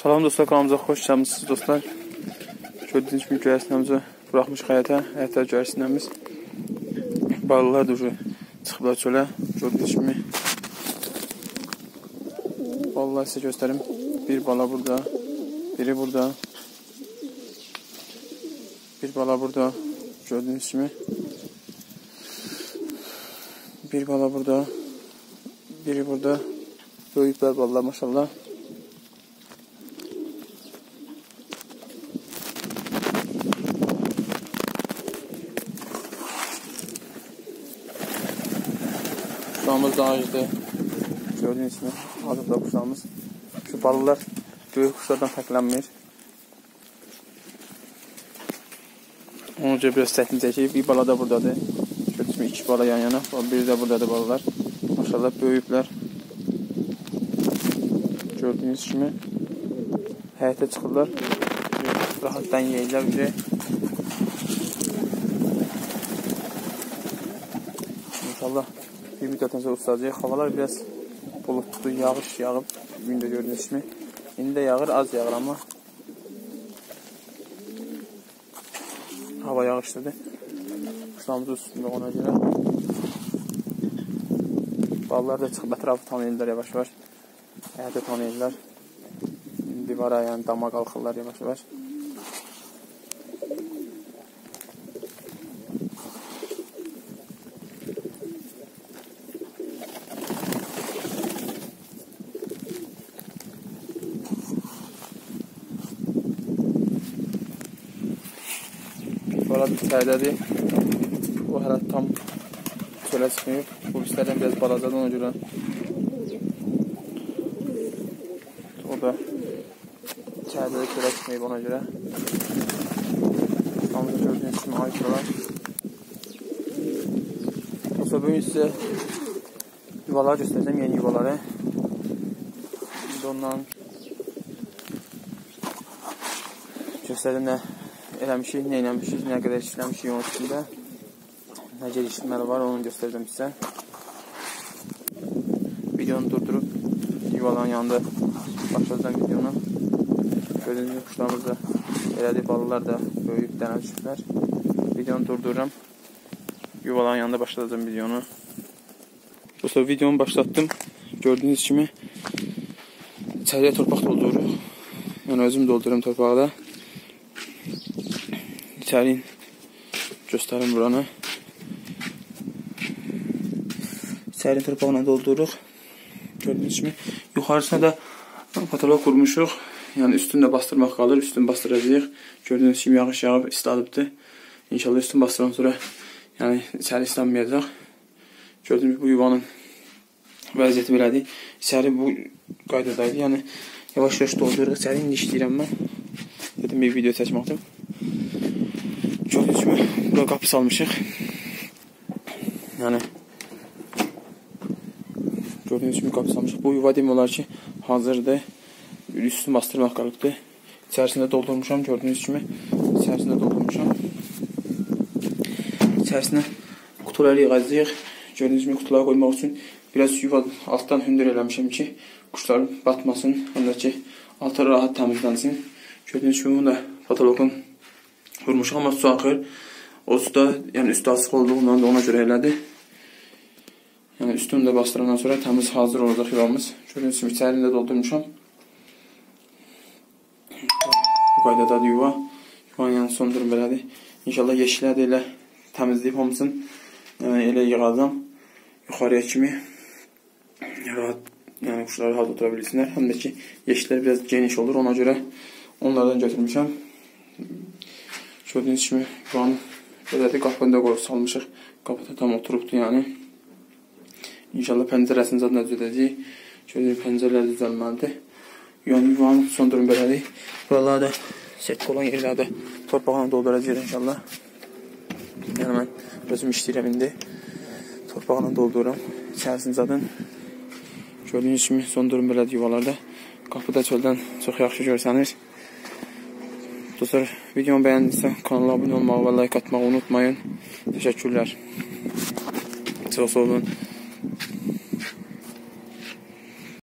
Salam dostlar, kanalımıza xoş gəlmisiniz dostlar. Gördüyünüz kimi göyərsinəmizi buraxmışıq həyətə göyərsinəmiz. Balıqlar da çıxıblar çölə. Gördüyünüz kimi balıqlar sizə göstərim. Bir bala burada, biri burada. Bir bala burada, gördüyünüz kimi. Bir bala burada, biri burada. Böyüklər balıqlar maşallah. Kuşağımız da ağacıdır. Gördüğünüz kimi ağacıqda kuşağımız. Şu balıqlar böyük kuşlardan fərqlənmir. Onun üçün biraz çətin çəkir. Bir bala da buradadır. Gördüyünüz kimi iki bala yan yana. Biri də buradadır balıqlar. Maşallah böyüklər. Gördüyünüz kimi həyətə çıxırlar. Rahatdan yeyirlər. İnşallah bir müddətdən sonra ustacaq. Havalar biraz bulutlu, yağış yağıb. Bugün də gördüyünüz kimi. İndi də yağır, az yağır amma. Hava yağışlıdır. Kuşlarımız üstündə ona görə. Balıqlar da çıxıb ətrafı tanıyırlar yavaş-yavaş. Həyətə tanıyırlar. Divara, yəni dama qalxırlar yavaş-yavaş. Bala içəridədir. O hələ tam çölə çıxmıyor. Bu istərdən biraz balacadır ona görə. O da içəridə də çölə çıxmayıb ona görə. Hamıda gördüyünüz kimi ayıqlar. Olsa bugün sizə yuvaları göstərəcəm, yeni yuvaları. Şimdi ondan göstərdim nə eləmişik, nə eləmişik, nə qədər işləmişik onun üstündə. Nə gelişmələri var, onu göstərəcəm sizə. Videonu durdurub yuvaların yanında başlayacağım videonu. Gördüyünüz gibi kuşlarımız da elədir, balıqlar da böyük dənə düşüblər. Videonu durdururam. Yuvaların yanında başlayacağım videonu. Dostlar, videomu başlatdım. Gördüyünüz kimi içəriyə torpaq doldururuq. Yəni özüm doldururum torpağı da. İçəriyin göstərim buranı. İçəriyin torpağına doldururuq. Gördüyünüz kimi. Yuxarısına da patolog qurmuşuq. Yəni üstünü də bastırmaq qalır. Üstünü bastıracağıq. Gördüyünüz kimi yağış yağıb isladıbdır. İnşallah üstünü bastıran sonra yəni içəri islanmayacaq. Gördüyünüz gibi bu yuvanın vəziyyəti belədir. İçəri bu qaydadaydı. Yəni yavaş-yavaş doldururuq. İçəri indi işləyirəm mən. Dedim bir video çəkməkdim. Gördüyünüz kimi burada qapı salmışıq. Yəni gördüyünüz kimi qapı salmışıq. Bu yuva demək olar ki hazırdır. Üstünü bastırmaq qalıbdır. İçərisində doldurmuşam. Gördüyünüz kimi içərisində doldurmuşam. İçərisinə qutuları yığacağıq. Gördüyünüz kimi qutuları qoymaq üçün biraz yuva altdan hündür eləmişəm ki quşların batmasın. Həm də ki altı rahat təmizlənsin. Gördüyünüz kimi bunu da patoloqun vurmuşuq, amma su axır. O suda, yəni üstü açıq olduğundan da ona görə elədi. Yəni üstünü də bastırandan sonra təmiz hazır olacaq yuvamız. Gördüyünüz kimi içərini də doldurmuşam. Bu qaydadadır yuva. Yuvanın yəni son durum belədir. İnşallah yeşillər də elə təmizləyib hamısını elə yığacam. Yuxarıya kimi rahat, yəni quşlar rahat otura bilsinlər. Həm də ki yeşillər biraz geniş olur. Ona görə onlardan götürmüşəm. Gördüyünüz kimi yuvanın belədir. Qapını da qoyub salmışıq. Qapıda tam oturubdur yəni. İnşallah pəncərəsini zadına düzələcəyik. Gördüyünüz pəncərələr düzəlməlidir. Yəni yuvanın son durum belədir. Buralarda da set olan yerlərdə torpaqla dolduracaq inşallah. Yəni mən özüm işləyirəm indi. Torpaqla doldururam. İçərisini zaten gördüyünüz kimi son durum belədir yuvalarda. Qapıda çöldən çox yaxşı görsənir. Dostlar, videomu bəyəndinizsə kanala abunə olmağı və like atmağı unutmayın. Təşəkkürlər. Çox sağ olun.